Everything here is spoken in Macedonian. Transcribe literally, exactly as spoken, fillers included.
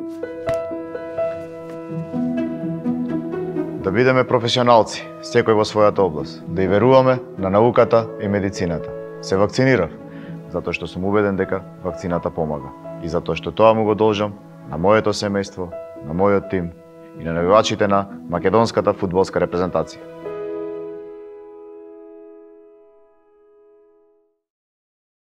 Да бидеме професионалци, секој во својата област, да и веруваме на науката и медицината. Се вакцинирав, затоа што сум убеден дека вакцината помага. И затоа што тоа му го должам на моето семејство, на мојот тим и на навивачите на македонската фудбалска репрезентација.